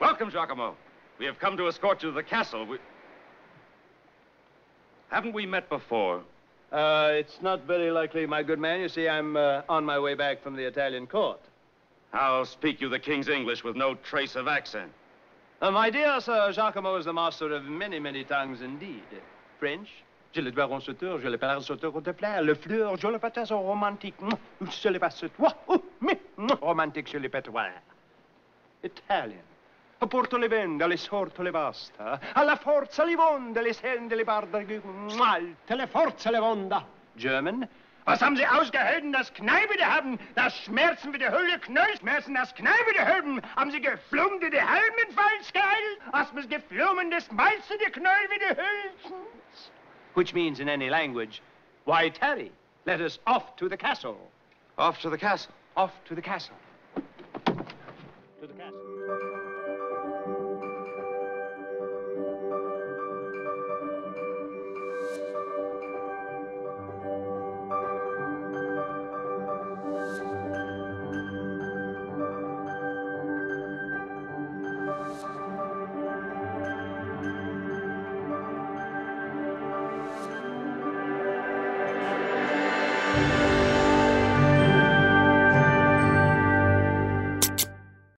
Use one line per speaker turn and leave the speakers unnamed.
Welcome, Giacomo. We have come to escort you to the castle. Haven't we met before?
It's not very likely, my good man. You see, I'm on my way back from the Italian court.
How speak you the king's English with no trace of accent?
My dear Sir Giacomo is the master of many, many tongues indeed. French, je le dois en sauteur, je le parle sauteur de plaire, le fleur, je le patais au romantique, je le passe toi, romantique, je le pétoir. Italian. Porto le vende, le sorto le basta. Alla forza li vonda, le sende, le barda, alte, le forza le vonda. German. Was haben Sie ausgehalten, das Kneipe die haben? Das Schmerzen wie die Hölle, Knöllschmerzen, das Kneipe die Hüllen. Haben Sie geflummt wie die Helmen, Falschgeil? Hast mir's geflummen, das Malzen, die Knöll wie die Hüllen? Which means in any language, why tarry? Let us off to the castle.
Off to the castle?
Off to the castle. To the castle.